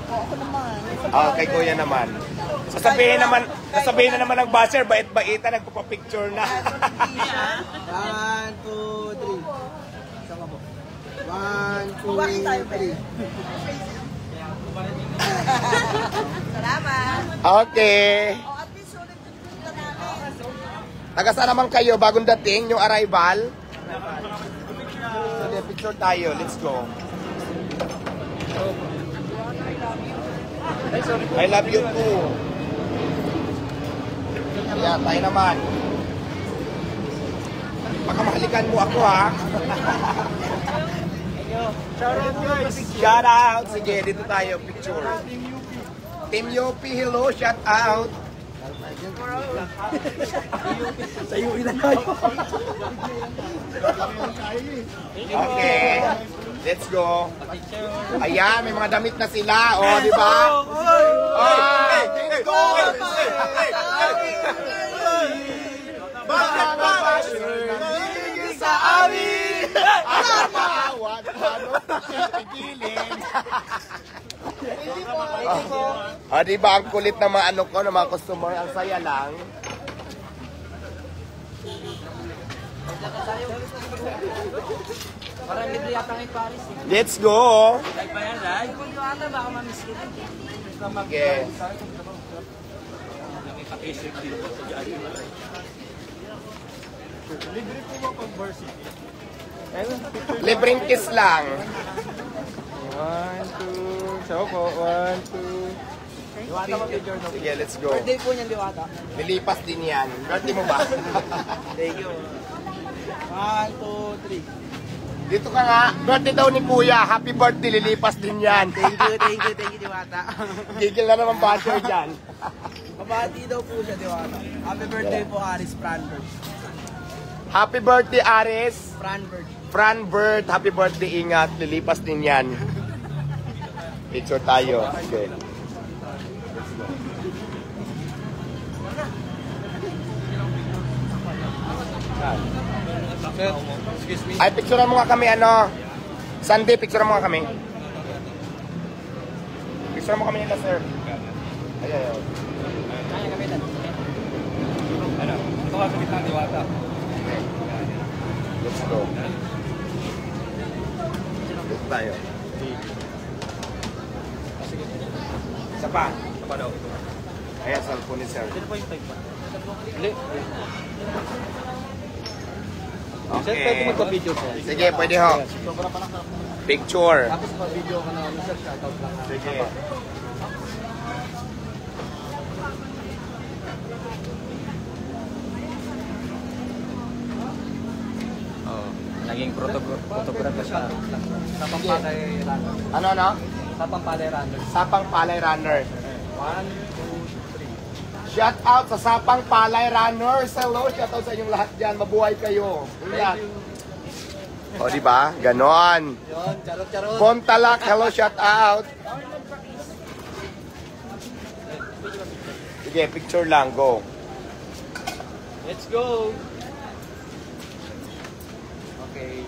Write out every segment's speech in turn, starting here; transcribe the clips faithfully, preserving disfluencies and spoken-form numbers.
Oo, ako naman. Ah, kay Kuya naman. Sasabihin naman, sasabihin na naman ng buzzer, bait-baita, nagpapapicture na. One, two, three. Sama po. One, two, three. Salamat. Okay. Oh, at least ulit yung punta namin. Taga saan naman kayo bagong dating, yung arrival? Sige, picture tayo. Let's go. I love you too. Ayan, tayo naman. Baka mahalikan mo ako, ha? Shout out guys. Shout out. Sige, dito tayo. Picture. Team U P, hello. Shout out. Sa iyo na tayo. Okay. Let's go. Ayan, may mga damit na sila. O, oh, di ba? Oh, let's go. Bakit ba sa amin? Ang maawat, paano pipigilin? Ah, di ba ang kulit ng mga ano ko, ng mga customer, ang saya lang. Parang libre yata ng Paris. Let's go. Live ba yan, live? Kung yung ata, baka mamiss kita. Okay. Libre po ba pag varsity? Libreng kiss lang. One, two. Ciao po. One, two. Liwata mag-picture no? Sige, let's go. Birthday po niyan, Liwata. Lilipas din yan. Birthday mo ba? Thank you. One, two, three. Dito ka nga. Birthday daw ni Kuya. Happy birthday. Lilipas din yan. Thank you, thank you, thank you, Liwata. Gigil na naman basher dyan. Mabati daw po siya, Liwata. Happy birthday po, Aris Franberg. Happy birthday, Aris. Franberg. Fran Bird. Happy birthday. Ingat. Lilipas din yan. Picture tayo. Okay. Excuse me. Ay, picturean mo nga kami, ano. Sunday, picturean mo nga kami. Picturean mo kami nila, sir. Ay, ay, ay. Kaya kamitan. Ano? Ito ka kamitan, Liwata. Let's go. Dito tayo. Isa pa. Isa pa daw. Ayan, cellphone ni sir. Sino po yung type pa? Hindi. Sir, pwede Okay. magpa-video sir. Sige, pwede ho. Sobra pa lang sa... Picture. Tapos pa-video ka na ano sir, shoutout lang. Sige. Oo. Naging photographer siya. Sa Pampalay Runner. Ano, ano? Sa Pampalay Runner. Sapang Palay Runner. One, two, three. Shout out sa Sapang Palay Runners. Hello, shout out sa inyong lahat dyan. Mabuhay kayo. Ingat. O, di ba? Ganon. Yun, charot-charot. Pontalak, hello, shout out. Sige, picture lang. Go. Let's go! Okay.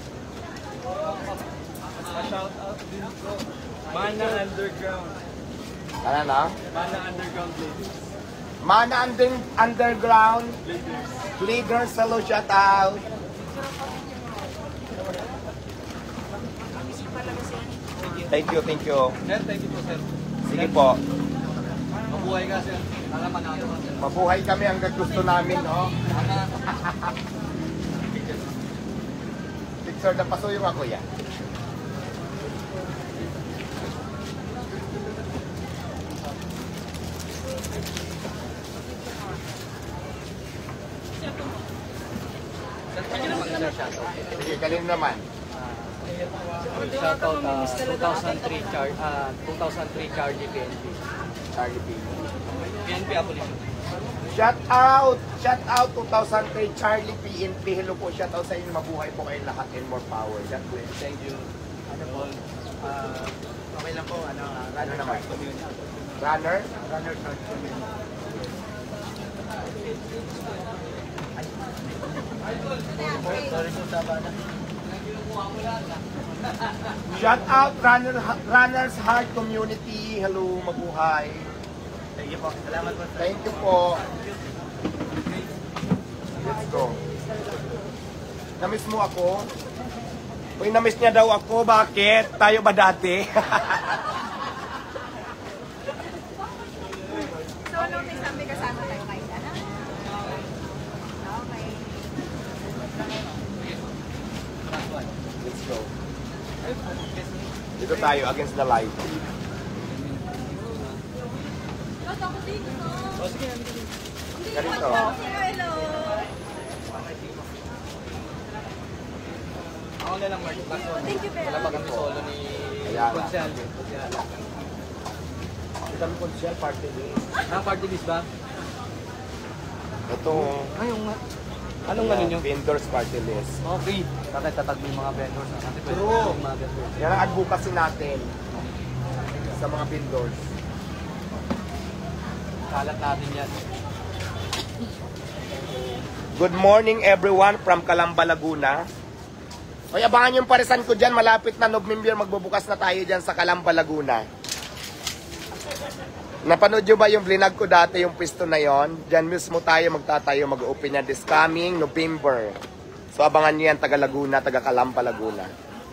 Shout out din ko. Mana Underground. Ano na? Mana Underground Ladies. Mana under, Underground Ladies. Leaders, hello, shout out. Thank you, thank you. Sir, thank you po sir. Sige po. Mabuhay ka sir. Para manalo ka sir. Mabuhay kami hanggang gusto namin, no? Picture na paso yung ako yan. Sige, kanino naman? Shoutout uh, two thousand three char uh, two thousand three Charlie P N P. Charlie P. P N P Abolition. Shout out! Shout out two thousand three Charlie P N P. Hello po, shout out sa inyo. Mabuhay po kayong lahat and more power. God bless. Thank you. Ano po? Uh, okay lang po. Ano, uh, Ano runner naman? short community. Runner? Runner short community. Sorry po sa bana. Shout out runner, Runners Heart Community. Hello, mabuhay. Thank you po. Salamat po. Thank you po. Let's go. Namiss mo ako? Uy, namiss niya daw ako. Bakit? Tayo ba dati? So, nung next time may kasama tayo kayo na? Okay. Let's go. Dito tayo against the light. O, sige. Ganito. Hello. Ako na lang, Mark. Thank you very Wala pa much. kami solo ni Ayan. Consyal. Ito kami consiel party day. Ah, party list ba? Ito. Ay, yung nga. Anong ano nyo? Vendors party list. Okay. Bakit tatagbo yung mga vendors natin? Pwede True. yung mga vendors. Yan ang advocacy natin sa mga vendors. Kalat natin yan. Good morning everyone from Calamba, Laguna. Hoy, abangan yung parisan ko dyan. Malapit na November, magbubukas na tayo dyan sa Calamba, Laguna. Napanood nyo ba yung vlog ko dati, yung pwesto na yon? Dyan mismo tayo magtatayo, mag-open yan this coming November. So abangan nyo yan, taga Laguna, taga Calamba, Laguna.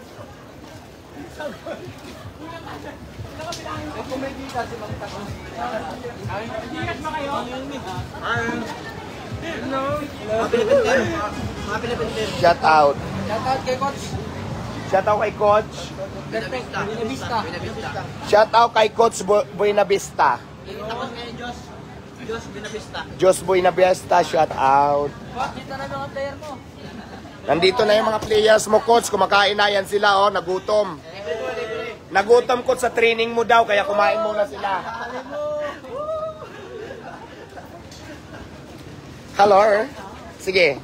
Shout out. Shout out kay Coach. Shout out kay Coach. Binavista. Shout out kay Coach Bu- Buenavista. Tapos kay Diyos. Diyos Binavista. Diyos Buenavista, shout out. Coach, dito na mga player mo. Nandito na yung mga players mo, Coach. Kumakain na yan sila, oh. Nagutom. Nagutom, Coach, sa training mo daw, kaya kumain muna sila. Hello? Sige.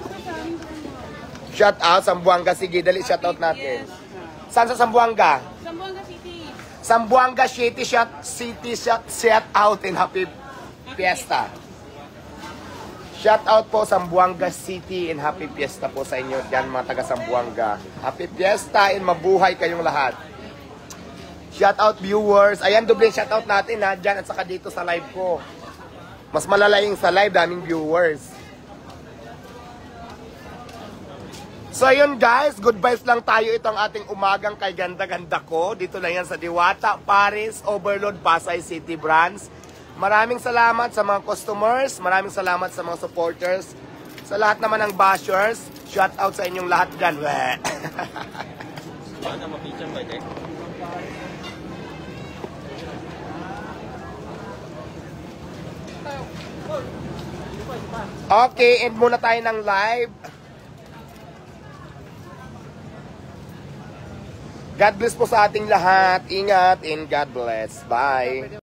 Shout out, Sambuanga. Sige, dali, shout out natin. Saan sa Sambuanga? Zamboanga City. Sambuanga City, shout, city, shout, shout out in Happy Fiesta. Shout out po Sambuanga City and Happy Fiesta po sa inyo dyan mga taga Sambuanga. Happy Fiesta and mabuhay kayong lahat. Shout out viewers. Ayan, doble shout out natin ha, dyan at saka dito sa live ko. Mas malala yung sa live, daming viewers. So yun guys, good vibes lang tayo itong ating umagang kay ganda-ganda ko. Dito na yan sa Diwata, Paris, Overload, Pasay City branch. Maraming salamat sa mga customers, maraming salamat sa mga supporters, sa lahat naman ng bashers. Shout out sa inyong lahat dyan. Ano ma-picture ba ito? Okay, end muna tayo ng live. God bless po sa ating lahat. Ingat and God bless. Bye.